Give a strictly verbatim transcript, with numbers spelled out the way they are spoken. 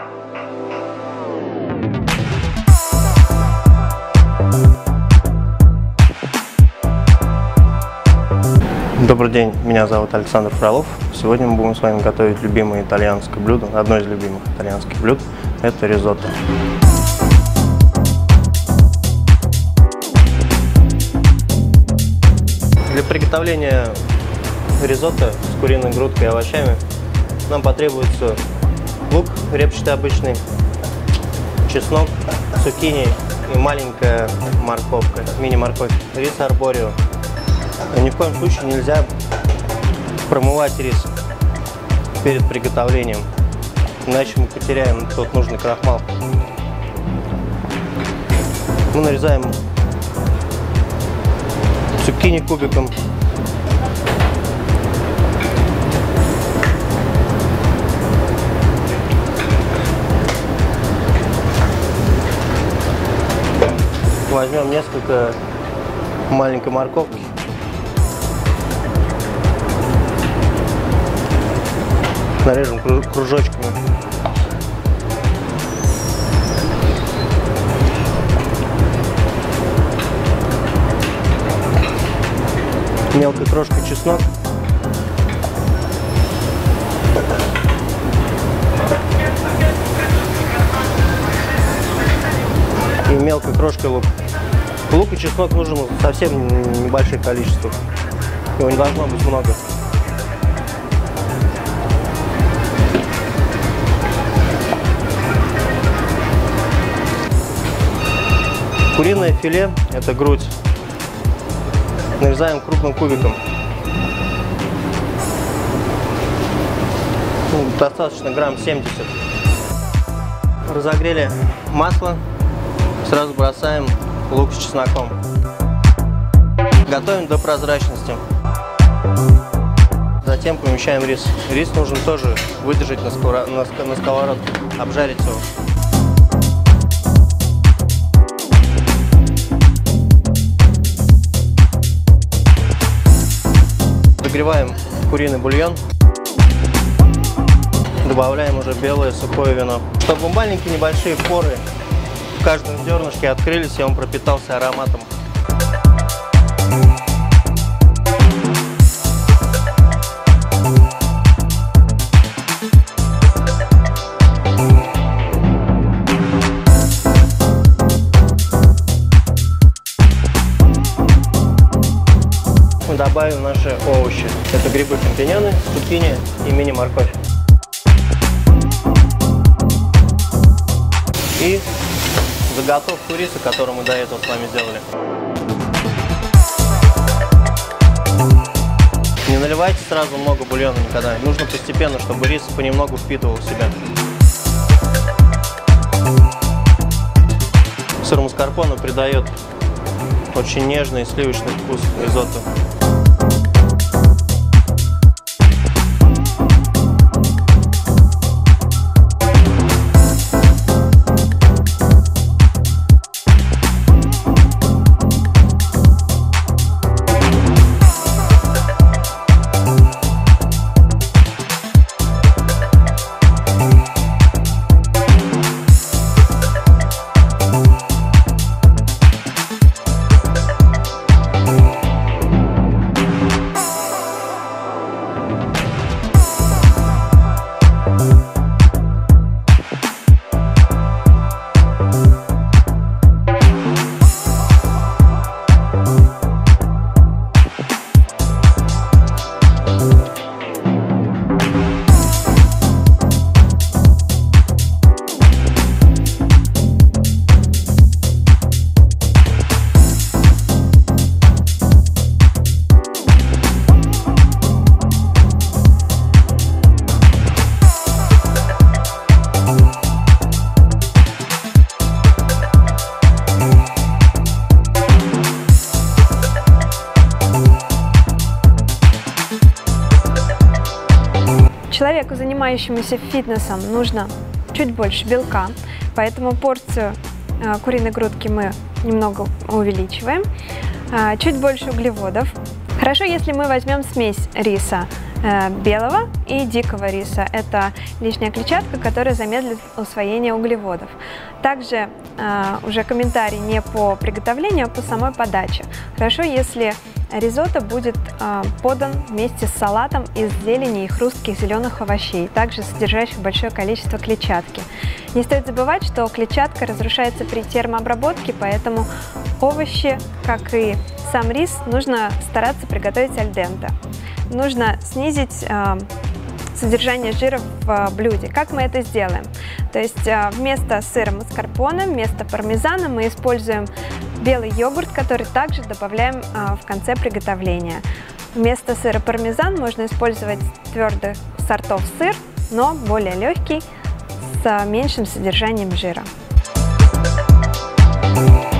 Добрый день, меня зовут Александр Фролов. Сегодня мы будем с вами готовить любимое итальянское блюдо, одно из любимых итальянских блюд – это ризотто. Для приготовления ризотто с куриной грудкой и овощами нам потребуется лук репчатый обычный, чеснок, цукини и маленькая морковка, мини-морковь, рис арборио. Ни в коем случае нельзя промывать рис перед приготовлением, иначе мы потеряем тот нужный крахмал. Мы нарезаем цукини кубиком. Возьмем несколько маленькой морковки. Нарежем кружочками. Мелкой крошкой чеснок. И мелкой крошкой лук. Лук и чеснок нужен совсем небольшое количество. Его не должно быть много. Куриное филе – это грудь. Нарезаем крупным кубиком. Ну, достаточно грамм семьдесят. Разогрели масло. Сразу бросаем лук с чесноком. Готовим до прозрачности. Затем помещаем рис. Рис нужно тоже выдержать на, сковород... на сковородке, обжарить его. Нагреваем куриный бульон, добавляем уже белое сухое вино. Чтобы маленькие небольшие поры в каждом зернышке открылись, и он пропитался ароматом. Мы добавим наши овощи. Это грибы, шампиньоны, цукини и мини-морковь. И заготовку риса, которую мы до этого с вами сделали. Не наливайте сразу много бульона никогда. Нужно постепенно, чтобы рис понемногу впитывал в себя. Сыр маскарпоне придает очень нежный сливочный вкус ризотто. Человеку, занимающемуся фитнесом, нужно чуть больше белка, поэтому порцию э, куриной грудки мы немного увеличиваем. Э, чуть больше углеводов. Хорошо, если мы возьмем смесь риса, э, белого и дикого риса. Это лишняя клетчатка, которая замедлит усвоение углеводов. Также э, уже комментарий не по приготовлению, а по самой подаче. Хорошо, если ризотто будет э, подан вместе с салатом из зелени и хрустких зеленых овощей, также содержащих большое количество клетчатки. Не стоит забывать, что клетчатка разрушается при термообработке, поэтому овощи, как и сам рис, нужно стараться приготовить аль денте. Нужно снизить э, содержание жира в блюде. Как мы это сделаем? То есть э, вместо сыра маскарпоне, вместо пармезана мы используем белый йогурт, который также добавляем э, в конце приготовления. Вместо сыра пармезан можно использовать твердых сортов сыр, но более легкий, с меньшим содержанием жира.